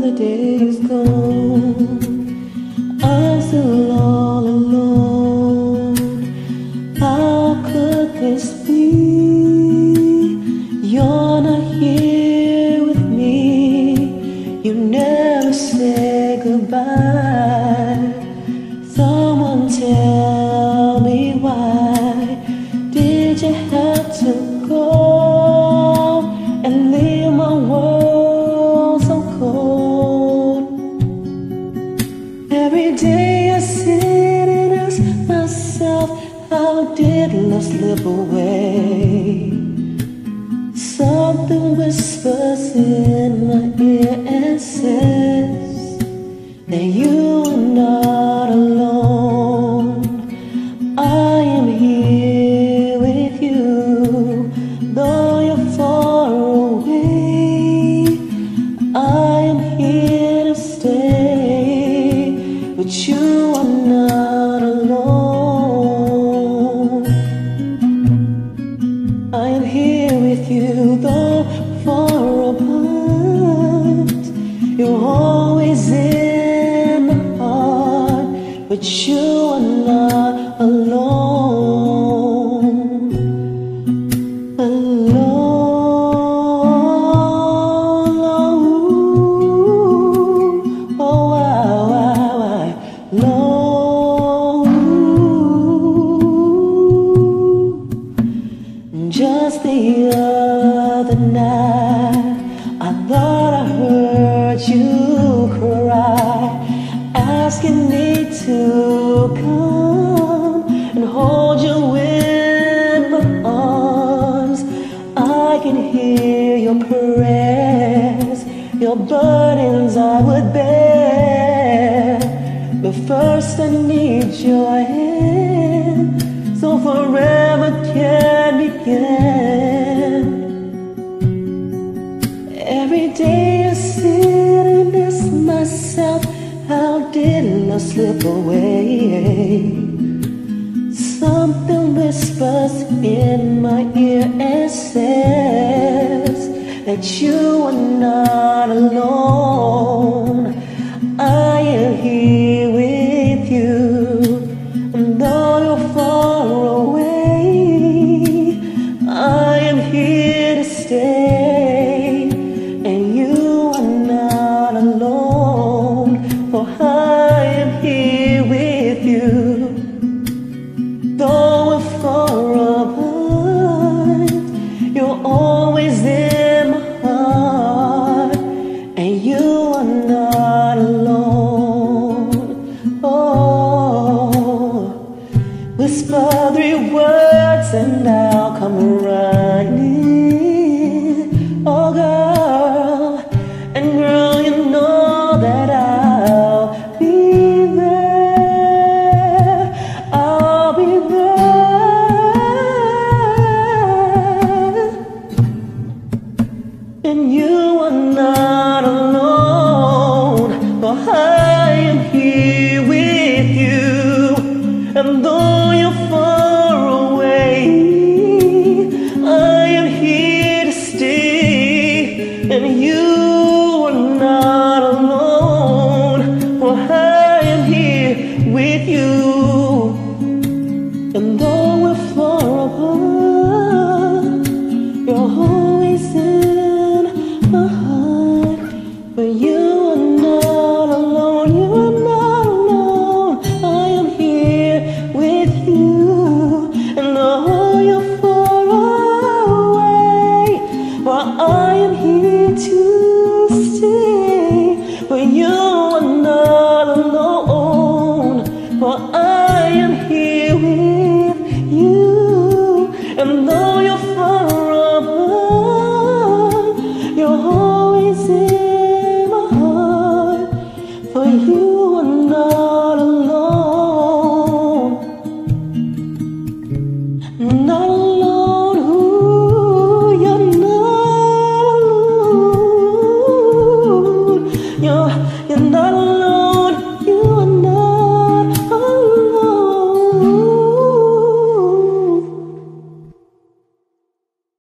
Another day is gone, I'm still all alone. How could this be? You're not here with me. You never say goodbye. Someone tell me why did you have to go and leave my world so cold? Every day I sit and ask myself, how did love slip away? Something whispers in my ear and says that you are not alone. I am here with you, though you're far away. I am here to stay, but you are not alone. I am here with you, though far apart. You're always in my heart, but you are not alone. Alone. Oh, why, alone. Just the other night, I thought I heard you cry, asking me to come and hold you in my arms. I can hear your prayers, your burdens I would bear, but first I need your hand, so forever can begin. Every day I sit and ask myself, how did love slip away? Something whispers in my ear and says that you are not alone. I am here with you, and though you're far away, I am here to stay, and you are not alone. For I am here with you, though we're far apart. You're always in my heart, and you are not alone. Oh, whisper 3 words and I'll come around.